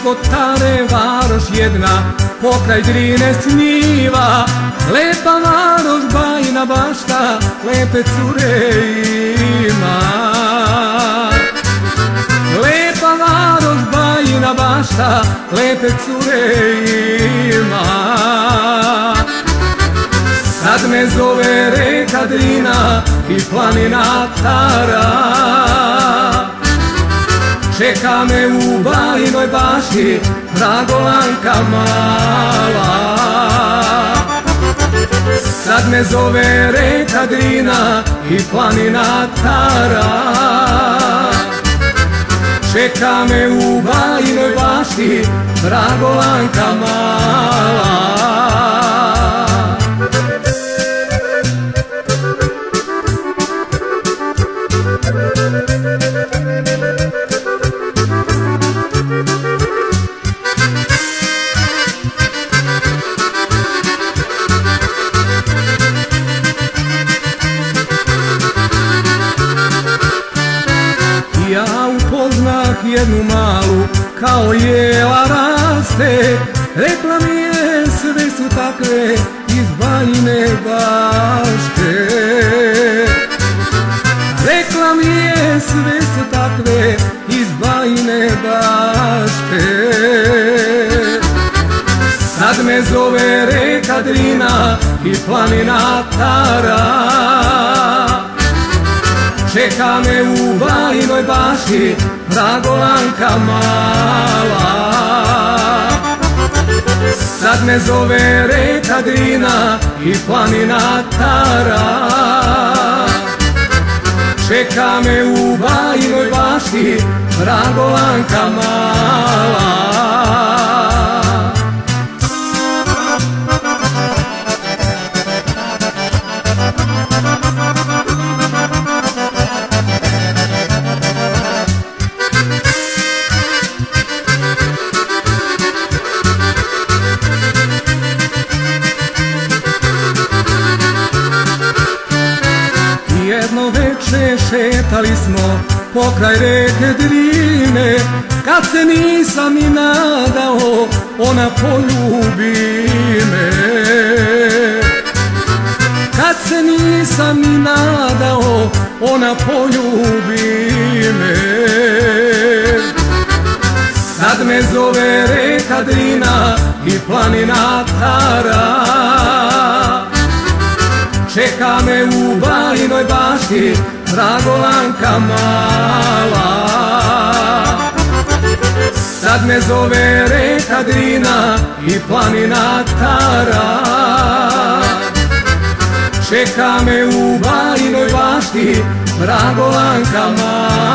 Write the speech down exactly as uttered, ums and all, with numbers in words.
Kotare varoš jedna, pokraj Drine sniva. Lepa varoš, Bajina Bašta, lepe cure ima. Lepa varoš, Bajina Bašta, lepe cure ima. Sad me zove reka Drina i planina Tara. Čeka me u Bajinoj Bašti Dragolanka mala. Sad me zove reka Drina i planina Tara. Čeka me u Bajinoj Bašti Dragolanka mala. Ja upoznah jednu malu, kao jela raste. Rekla mi je sve su takve iz Bajine Bašte. Rekla mi je sve su takve iz Bajine Bašte. Sad me zove reka Drina i planina Tara. Čeka me u Bajinoj Bašti Dragolanka mala. Sad me zove reka Drina i planina Tara. Čeka me u Bajinoj Bašti Dragolanka mala. Jedno veče šetali smo pokraj reke Drine. Kad se nisam ni nadao, ona poljubi me. Kad se nisam ni nadao, ona poljubi me. Sad me zove reka Drina i planina Tara. Čeka me u Bajinoj Bašti Dragolanka mala. Sad me zove reka Drina i planina Tara. Čeka me u Bajinoj Bašti Dragolanka mala.